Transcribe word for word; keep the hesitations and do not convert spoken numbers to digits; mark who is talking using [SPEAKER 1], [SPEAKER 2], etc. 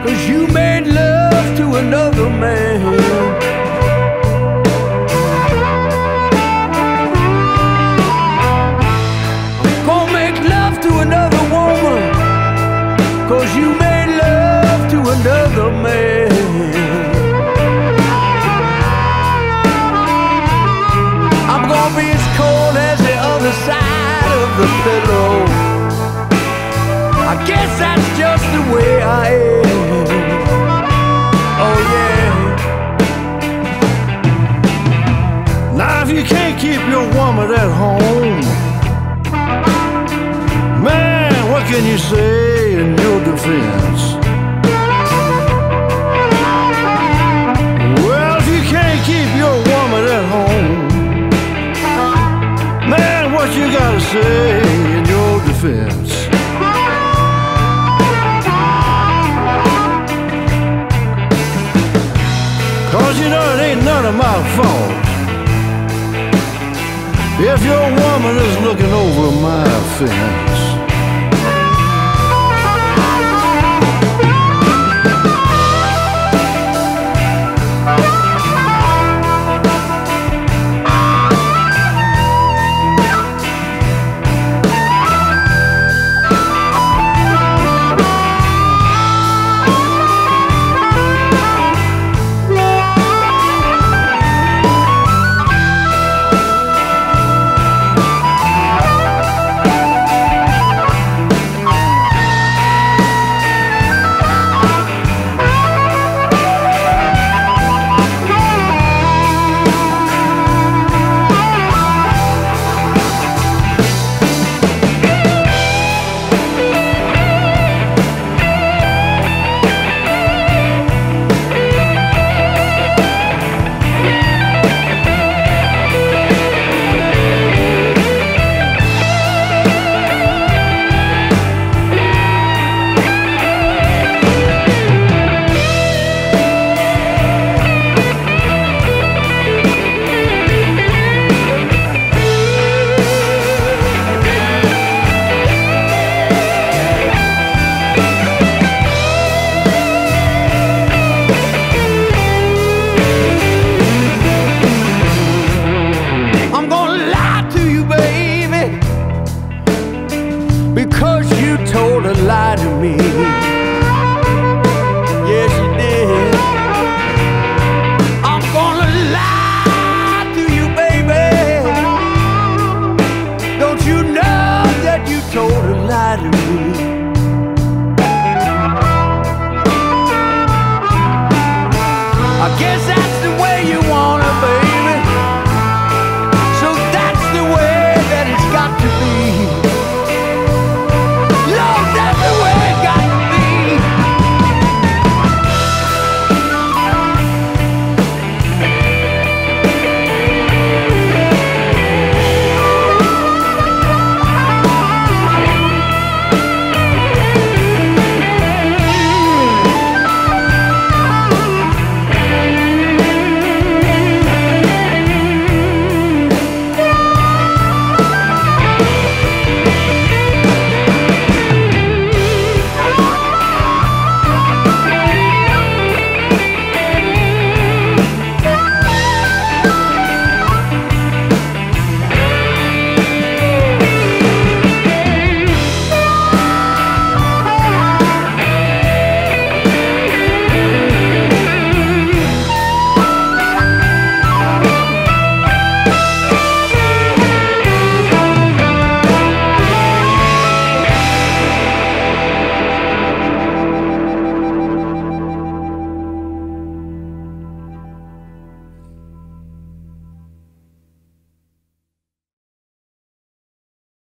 [SPEAKER 1] 'cause you made love to another man. Gonna make love to another woman, 'cause you made love to another man. I'm gonna be as cold as the other side of the pillow. I guess that's just the way I am. Oh yeah.
[SPEAKER 2] Now if you can't keep your woman at home, man, what can you say in your defense? Well, if you can't keep your woman at home, man, what you gotta say in your defense? Cause you know it ain't none of my fault if your woman is looking over my fence.